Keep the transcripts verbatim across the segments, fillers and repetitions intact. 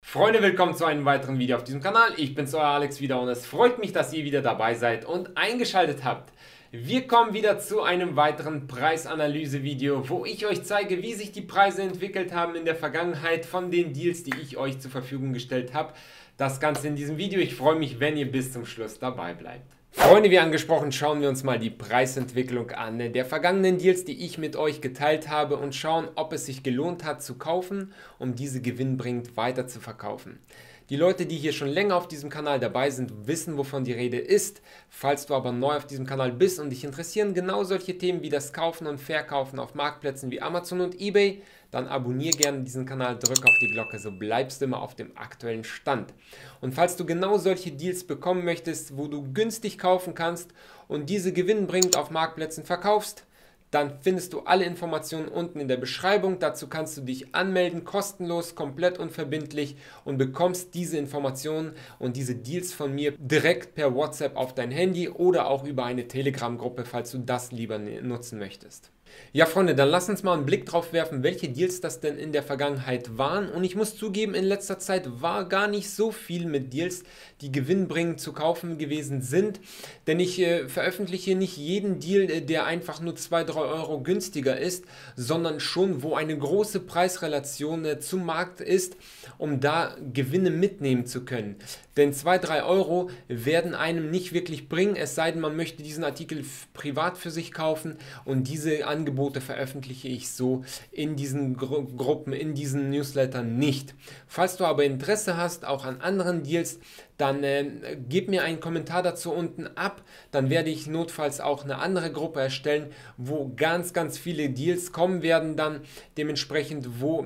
Freunde, willkommen zu einem weiteren Video auf diesem Kanal. Ich bin's, euer Alex wieder und es freut mich, dass ihr wieder dabei seid und eingeschaltet habt. Wir kommen wieder zu einem weiteren Preisanalyse-Video, wo ich euch zeige, wie sich die Preise entwickelt haben in der Vergangenheit von den Deals, die ich euch zur Verfügung gestellt habe. Das Ganze in diesem Video. Ich freue mich, wenn ihr bis zum Schluss dabei bleibt. Freunde, wie angesprochen, schauen wir uns mal die Preisentwicklung an der vergangenen Deals, die ich mit euch geteilt habe und schauen, ob es sich gelohnt hat zu kaufen, um diese gewinnbringend weiter zu verkaufen. Die Leute, die hier schon länger auf diesem Kanal dabei sind, wissen, wovon die Rede ist. Falls du aber neu auf diesem Kanal bist und dich interessieren genau solche Themen wie das Kaufen und Verkaufen auf Marktplätzen wie Amazon und eBay, dann abonniere gerne diesen Kanal, drück auf die Glocke, so bleibst du immer auf dem aktuellen Stand. Und falls du genau solche Deals bekommen möchtest, wo du günstig kaufen kannst und diese gewinnbringend auf Marktplätzen verkaufst, dann findest du alle Informationen unten in der Beschreibung. Dazu kannst du dich anmelden, kostenlos, komplett unverbindlich und bekommst diese Informationen und diese Deals von mir direkt per WhatsApp auf dein Handy oder auch über eine Telegram-Gruppe, falls du das lieber nutzen möchtest. Ja, Freunde, dann lass uns mal einen Blick drauf werfen, welche Deals das denn in der Vergangenheit waren. Und ich muss zugeben, in letzter Zeit war gar nicht so viel mit Deals, die gewinnbringend zu kaufen gewesen sind. Denn ich äh, veröffentliche nicht jeden Deal, äh, der einfach nur zwei, drei Euro günstiger ist, sondern schon, wo eine große Preisrelation äh, zum Markt ist, um da Gewinne mitnehmen zu können. Denn zwei, drei Euro werden einem nicht wirklich bringen, es sei denn, man möchte diesen Artikel privat für sich kaufen und diese Angebote veröffentliche ich so in diesen Gru Gruppen, in diesen Newslettern nicht. Falls du aber Interesse hast, auch an anderen Deals, dann äh, gib mir einen Kommentar dazu unten ab, dann werde ich notfalls auch eine andere Gruppe erstellen, wo ganz, ganz viele Deals kommen werden dann, dementsprechend, wo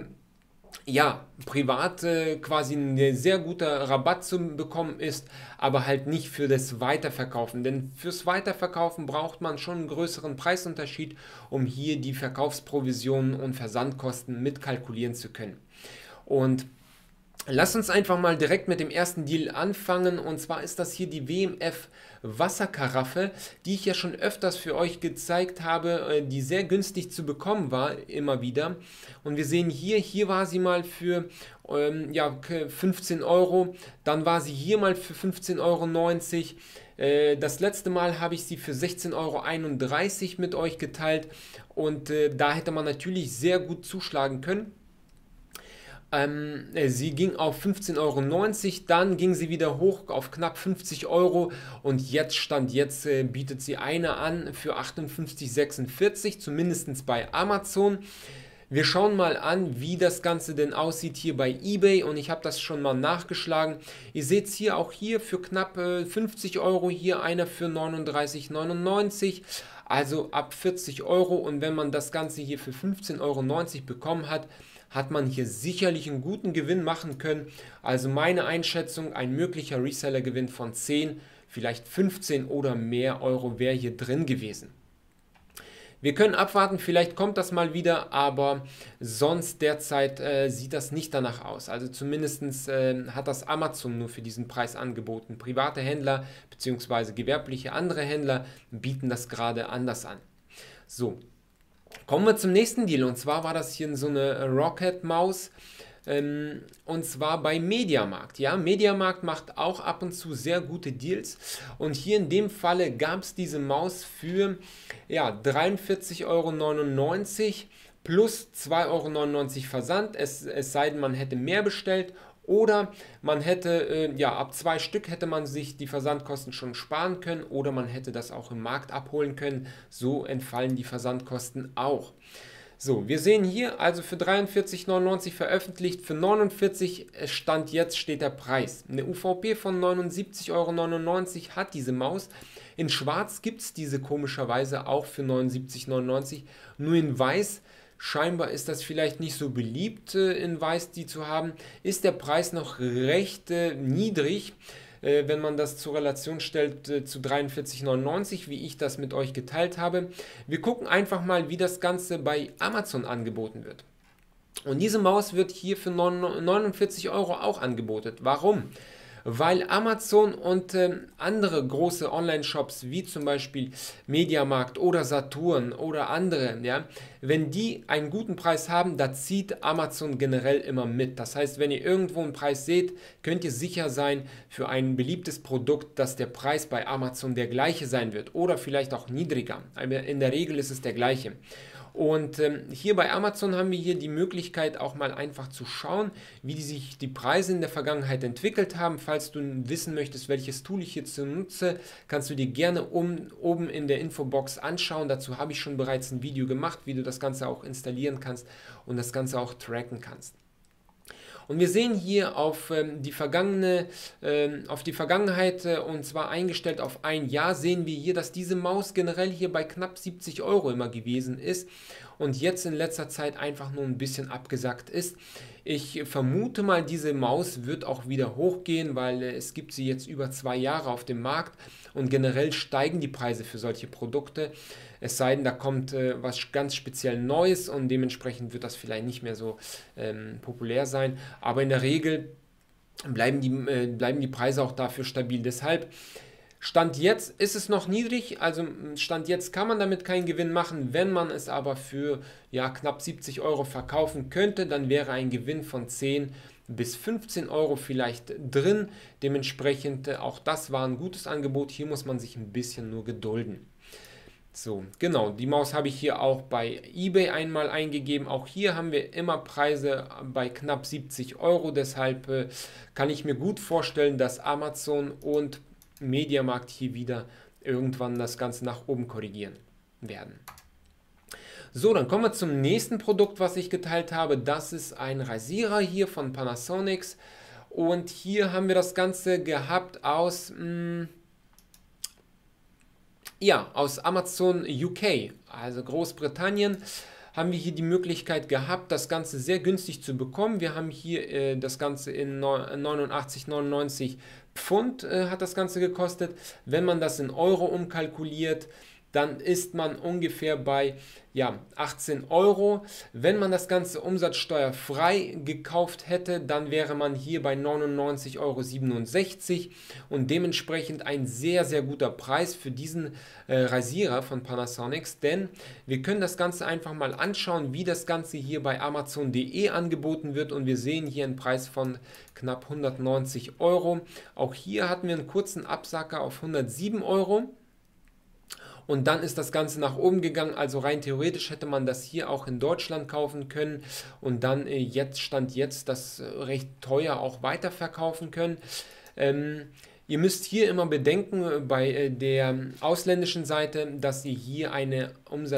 ja, privat äh, quasi ein sehr guter Rabatt zu bekommen ist, aber halt nicht für das Weiterverkaufen. Denn fürs Weiterverkaufen braucht man schon einen größeren Preisunterschied, um hier die Verkaufsprovisionen und Versandkosten mitkalkulieren zu können. Und lass uns einfach mal direkt mit dem ersten Deal anfangen, und zwar ist das hier die W M F Wasserkaraffe, die ich ja schon öfters für euch gezeigt habe, die sehr günstig zu bekommen war, immer wieder. Und wir sehen hier, hier war sie mal für ähm, ja, fünfzehn Euro, dann war sie hier mal für fünfzehn Euro neunzig. Äh, das letzte Mal habe ich sie für sechzehn Euro einunddreißig mit euch geteilt und äh, da hätte man natürlich sehr gut zuschlagen können. Ähm, sie ging auf fünfzehn Euro neunzig, dann ging sie wieder hoch auf knapp fünfzig Euro und jetzt stand jetzt äh, bietet sie eine an für achtundfünfzig Euro sechsundvierzig, zumindest bei Amazon. Wir schauen mal an, wie das Ganze denn aussieht hier bei eBay, und ich habe das schon mal nachgeschlagen. Ihr seht es hier auch hier für knapp äh, fünfzig Euro, hier einer für neununddreißig Euro neunundneunzig, also ab vierzig Euro, und wenn man das Ganze hier für fünfzehn Euro neunzig bekommen hat, hat man hier sicherlich einen guten Gewinn machen können. Also meine Einschätzung, ein möglicher Reseller-Gewinn von zehn, vielleicht fünfzehn oder mehr Euro wäre hier drin gewesen. Wir können abwarten, vielleicht kommt das mal wieder, aber sonst derzeit äh, sieht das nicht danach aus. Also zumindest äh, hat das Amazon nur für diesen Preis angeboten. Private Händler bzw. gewerbliche andere Händler bieten das gerade anders an. So. Kommen wir zum nächsten Deal, und zwar war das hier so eine Rocket-Maus, ähm, und zwar bei Mediamarkt. Ja, Mediamarkt macht auch ab und zu sehr gute Deals, und hier in dem Falle gab es diese Maus für ja, dreiundvierzig Euro neunundneunzig plus zwei Euro neunundneunzig Versand, es, es sei denn, man hätte mehr bestellt. Oder man hätte, äh, ja, ab zwei Stück hätte man sich die Versandkosten schon sparen können, oder man hätte das auch im Markt abholen können. So entfallen die Versandkosten auch. So, wir sehen hier also für dreiundvierzig Euro neunundneunzig veröffentlicht, für neunundvierzig Stand jetzt steht der Preis. Eine U V P von neunundsiebzig Euro neunundneunzig hat diese Maus. In Schwarz gibt es diese komischerweise auch für neunundsiebzig Euro neunundneunzig, nur in Weiß. Scheinbar ist das vielleicht nicht so beliebt, äh, in Weiß die zu haben. Ist der Preis noch recht äh, niedrig, äh, wenn man das zur Relation stellt äh, zu dreiundvierzig Euro neunundneunzig, wie ich das mit euch geteilt habe. Wir gucken einfach mal, wie das Ganze bei Amazon angeboten wird. Und diese Maus wird hier für neunundvierzig Euro auch angeboten. Warum? weil Amazon und äh, andere große Online-Shops wie zum Beispiel Mediamarkt oder Saturn oder andere, ja, wenn die einen guten Preis haben, da zieht Amazon generell immer mit. Das heißt, wenn ihr irgendwo einen Preis seht, könnt ihr sicher sein für ein beliebtes Produkt, dass der Preis bei Amazon der gleiche sein wird oder vielleicht auch niedriger. Aber in der Regel ist es der gleiche. Und ähm, hier bei Amazon haben wir hier die Möglichkeit auch mal einfach zu schauen, wie die sich die Preise in der Vergangenheit entwickelt haben. Falls du wissen möchtest, welches Tool ich hierzu nutze, kannst du dir gerne um, oben in der Infobox anschauen. Dazu habe ich schon bereits ein Video gemacht, wie du das Ganze auch installieren kannst und das Ganze auch tracken kannst. Und wir sehen hier auf, ähm, die, vergangene, ähm, auf die Vergangenheit äh, und zwar eingestellt auf ein Jahr, sehen wir hier, dass diese Maus generell hier bei knapp siebzig Euro immer gewesen ist und jetzt in letzter Zeit einfach nur ein bisschen abgesackt ist. Ich vermute mal, diese Maus wird auch wieder hochgehen, weil äh, es gibt sie jetzt über zwei Jahre auf dem Markt und generell steigen die Preise für solche Produkte. Es sei denn, da kommt äh, was ganz speziell Neues und dementsprechend wird das vielleicht nicht mehr so ähm, populär sein. Aber in der Regel bleiben die, äh, bleiben die Preise auch dafür stabil. Deshalb, Stand jetzt ist es noch niedrig, also Stand jetzt kann man damit keinen Gewinn machen. Wenn man es aber für ja, knapp siebzig Euro verkaufen könnte, dann wäre ein Gewinn von zehn bis fünfzehn Euro vielleicht drin. Dementsprechend äh, auch das war ein gutes Angebot. Hier muss man sich ein bisschen nur gedulden. So, genau, die Maus habe ich hier auch bei eBay einmal eingegeben. Auch hier haben wir immer Preise bei knapp siebzig Euro. Deshalb äh, kann ich mir gut vorstellen, dass Amazon und Mediamarkt hier wieder irgendwann das Ganze nach oben korrigieren werden. So, dann kommen wir zum nächsten Produkt, was ich geteilt habe. Das ist ein Rasierer hier von Panasonic. Und hier haben wir das Ganze gehabt aus... Mh, Ja, aus Amazon U K, also Großbritannien, haben wir hier die Möglichkeit gehabt, das Ganze sehr günstig zu bekommen. Wir haben hier äh, das Ganze in neunundachtzig neunundneunzig Pfund äh, hat das Ganze gekostet. Wenn man das in Euro umkalkuliert, dann ist man ungefähr bei ja, achtzehn Euro. Wenn man das Ganze umsatzsteuerfrei gekauft hätte, dann wäre man hier bei neunundneunzig Euro siebenundsechzig und dementsprechend ein sehr, sehr guter Preis für diesen äh, Rasierer von Panasonic, denn wir können das Ganze einfach mal anschauen, wie das Ganze hier bei Amazon punkt de angeboten wird und wir sehen hier einen Preis von knapp hundertneunzig Euro. Auch hier hatten wir einen kurzen Absacker auf hundertsieben Euro. Und dann ist das Ganze nach oben gegangen, also rein theoretisch hätte man das hier auch in Deutschland kaufen können und dann äh, jetzt Stand jetzt das äh, recht teuer auch weiterverkaufen können. Ähm, ihr müsst hier immer bedenken äh, bei äh, der ausländischen Seite, dass ihr hier eine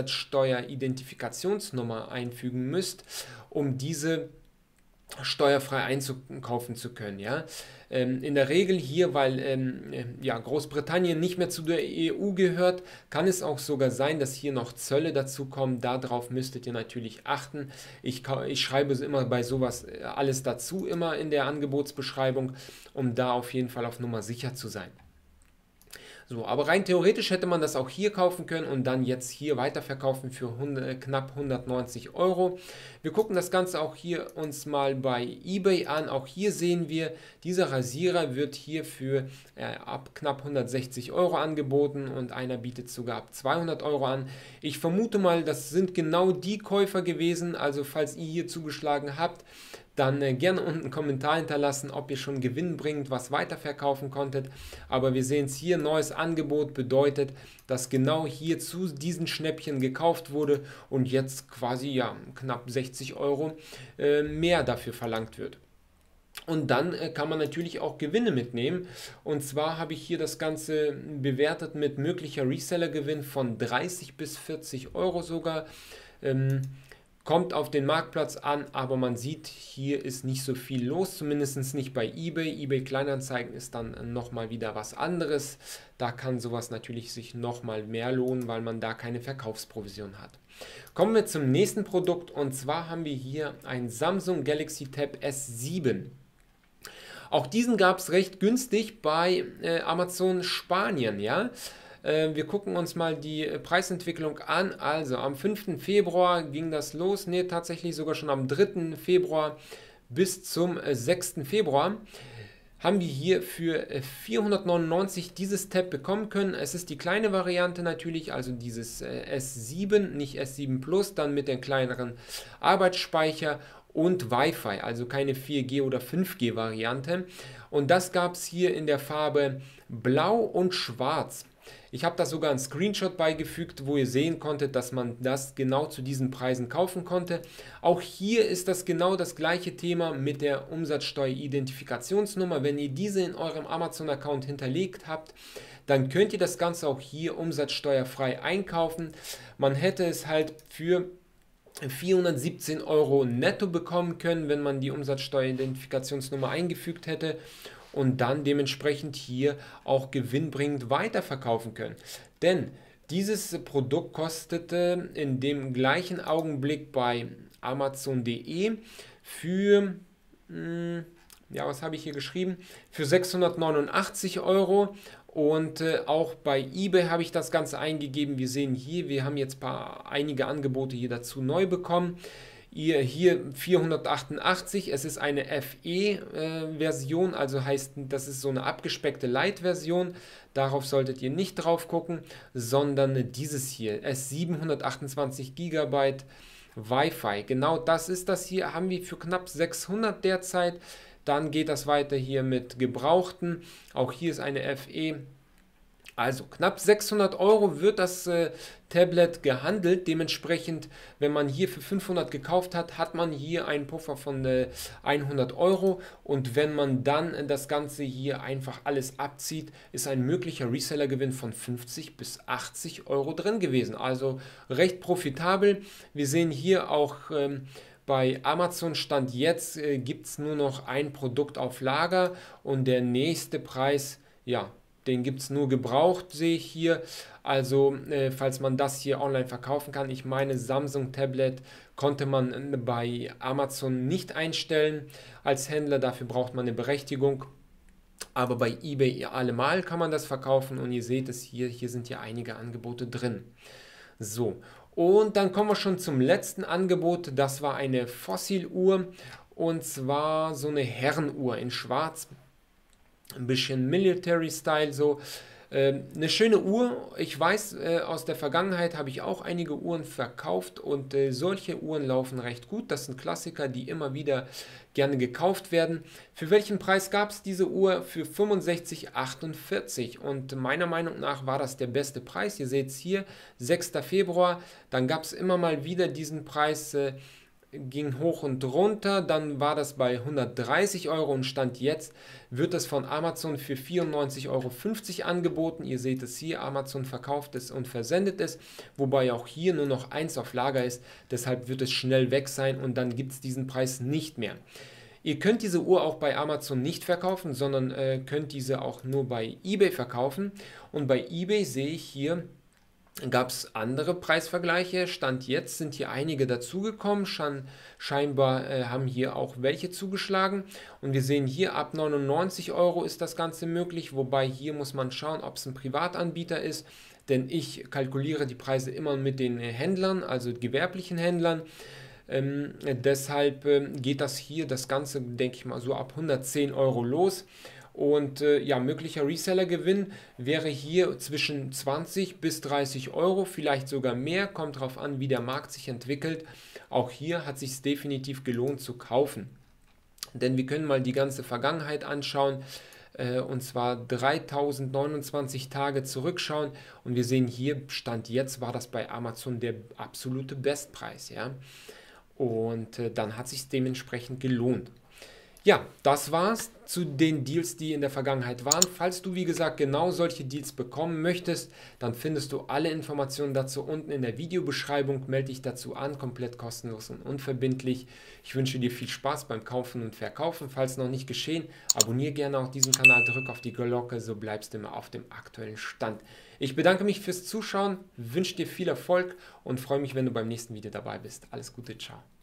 Umsatzsteuer-Identifikationsnummer einfügen müsst, um diese steuerfrei einzukaufen zu können. Ja? Ähm, in der Regel hier, weil ähm, ja, Großbritannien nicht mehr zu der E U gehört, kann es auch sogar sein, dass hier noch Zölle dazu kommen. Darauf müsstet ihr natürlich achten. Ich, ich schreibe immer bei sowas alles dazu, immer in der Angebotsbeschreibung, um da auf jeden Fall auf Nummer sicher zu sein. So, aber rein theoretisch hätte man das auch hier kaufen können und dann jetzt hier weiterverkaufen für hundert, knapp hundertneunzig Euro. Wir gucken das Ganze auch hier uns mal bei eBay an. Auch hier sehen wir, dieser Rasierer wird hier für äh, ab knapp hundertsechzig Euro angeboten und einer bietet sogar ab zweihundert Euro an. Ich vermute mal, das sind genau die Käufer gewesen, also falls ihr hier zugeschlagen habt, dann äh, gerne unten einen Kommentar hinterlassen, ob ihr schon gewinnbringend was weiterverkaufen konntet. Aber wir sehen es hier, neues Angebot bedeutet, dass genau hier zu diesen Schnäppchen gekauft wurde und jetzt quasi ja knapp sechzig Euro äh, mehr dafür verlangt wird. Und dann äh, kann man natürlich auch Gewinne mitnehmen. Und zwar habe ich hier das Ganze bewertet mit möglicher Resellergewinn von dreißig bis vierzig Euro sogar. Ähm, Kommt auf den Marktplatz an, aber man sieht, hier ist nicht so viel los, zumindest nicht bei eBay. eBay Kleinanzeigen ist dann nochmal wieder was anderes. Da kann sowas natürlich sich nochmal mehr lohnen, weil man da keine Verkaufsprovision hat. Kommen wir zum nächsten Produkt und zwar haben wir hier ein Samsung Galaxy Tab S sieben. Auch diesen gab es recht günstig bei äh, Amazon Spanien, ja. Wir gucken uns mal die Preisentwicklung an. Also am fünften Februar ging das los. Ne, tatsächlich sogar schon am dritten Februar bis zum sechsten Februar haben wir hier für vierhundertneunundneunzig dieses Tab bekommen können. Es ist die kleine Variante natürlich, also dieses S sieben, nicht S sieben Plus, dann mit dem kleineren Arbeitsspeicher und Wi-Fi, also keine vier G oder fünf G Variante. Und das gab es hier in der Farbe Blau und Schwarz. Ich habe da sogar einen Screenshot beigefügt, wo ihr sehen konntet, dass man das genau zu diesen Preisen kaufen konnte. Auch hier ist das genau das gleiche Thema mit der Umsatzsteuer-Identifikationsnummer. Wenn ihr diese in eurem Amazon-Account hinterlegt habt, dann könnt ihr das Ganze auch hier umsatzsteuerfrei einkaufen. Man hätte es halt für vierhundertsiebzehn Euro netto bekommen können, wenn man die Umsatzsteuer-Identifikationsnummer eingefügt hätte und dann dementsprechend hier auch gewinnbringend weiterverkaufen können. Denn dieses Produkt kostete in dem gleichen Augenblick bei Amazon punkt de für, mh, ja, was habe ich hier geschrieben, für sechshundertneunundachtzig Euro. Und äh, auch bei eBay habe ich das Ganze eingegeben. Wir sehen hier, wir haben jetzt paar, einige Angebote hier dazu neu bekommen. Ihr hier vierhundertachtundachtzig, es ist eine F E-Version, äh, also heißt, das ist so eine abgespeckte Light-Version. Darauf solltet ihr nicht drauf gucken, sondern dieses hier, S siebenhundertachtundzwanzig Gigabyte Wi-Fi. Genau das ist das hier, haben wir für knapp sechshundert derzeit. Dann geht das weiter hier mit Gebrauchten. Auch hier ist eine F E. Also knapp sechshundert Euro wird das äh, Tablet gehandelt. Dementsprechend, wenn man hier für fünfhundert gekauft hat, hat man hier einen Puffer von äh, hundert Euro. Und wenn man dann äh, das Ganze hier einfach alles abzieht, ist ein möglicher Resellergewinn von fünfzig bis achtzig Euro drin gewesen. Also recht profitabel. Wir sehen hier auch... Ähm, Bei Amazon Stand jetzt äh, gibt es nur noch ein Produkt auf Lager und der nächste Preis, ja, den gibt es nur gebraucht, sehe ich hier. Also, äh, falls man das hier online verkaufen kann, ich meine, Samsung Tablet konnte man äh, bei Amazon nicht einstellen als Händler, dafür braucht man eine Berechtigung. Aber bei eBay allemal kann man das verkaufen und ihr seht es hier, hier sind ja einige Angebote drin. So, und dann kommen wir schon zum letzten Angebot. Das war eine Fossil-Uhr und zwar so eine Herrenuhr in schwarz. Ein bisschen Military-Style so. Äh, eine schöne Uhr. Ich weiß, äh, aus der Vergangenheit habe ich auch einige Uhren verkauft und äh, solche Uhren laufen recht gut. Das sind Klassiker, die immer wieder gerne gekauft werden. Für welchen Preis gab es diese Uhr? Für fünfundsechzig Komma achtundvierzig und meiner Meinung nach war das der beste Preis. Ihr seht es hier, sechster Februar. Dann gab es immer mal wieder diesen Preis, äh, ging hoch und runter, dann war das bei hundertdreißig Euro und Stand jetzt wird es von Amazon für vierundneunzig Euro fünfzig angeboten. Ihr seht es hier, Amazon verkauft es und versendet es, wobei auch hier nur noch eins auf Lager ist, deshalb wird es schnell weg sein und dann gibt es diesen Preis nicht mehr. Ihr könnt diese Uhr auch bei Amazon nicht verkaufen, sondern äh, könnt diese auch nur bei eBay verkaufen und bei eBay sehe ich hier, gab es andere Preisvergleiche. Stand jetzt sind hier einige dazugekommen. Scheinbar äh, haben hier auch welche zugeschlagen. Und wir sehen hier, ab neunundneunzig Euro ist das Ganze möglich. Wobei hier muss man schauen, ob es ein Privatanbieter ist. Denn ich kalkuliere die Preise immer mit den Händlern, also gewerblichen Händlern. Ähm, deshalb äh, geht das hier, das Ganze, denke ich mal, so ab hundertzehn Euro los. Und äh, ja, möglicher Resellergewinn wäre hier zwischen zwanzig bis dreißig Euro, vielleicht sogar mehr, kommt darauf an, wie der Markt sich entwickelt. Auch hier hat es sich definitiv gelohnt zu kaufen. Denn wir können mal die ganze Vergangenheit anschauen, äh, und zwar dreitausendneunundzwanzig Tage zurückschauen. Und wir sehen hier, Stand jetzt war das bei Amazon der absolute Bestpreis. Ja? Und äh, dann hat es sich dementsprechend gelohnt. Ja, das war's zu den Deals, die in der Vergangenheit waren. Falls du, wie gesagt, genau solche Deals bekommen möchtest, dann findest du alle Informationen dazu unten in der Videobeschreibung. Melde dich dazu an, komplett kostenlos und unverbindlich. Ich wünsche dir viel Spaß beim Kaufen und Verkaufen. Falls noch nicht geschehen, abonniere gerne auch diesen Kanal, drück auf die Glocke, so bleibst du immer auf dem aktuellen Stand. Ich bedanke mich fürs Zuschauen, wünsche dir viel Erfolg und freue mich, wenn du beim nächsten Video dabei bist. Alles Gute, ciao.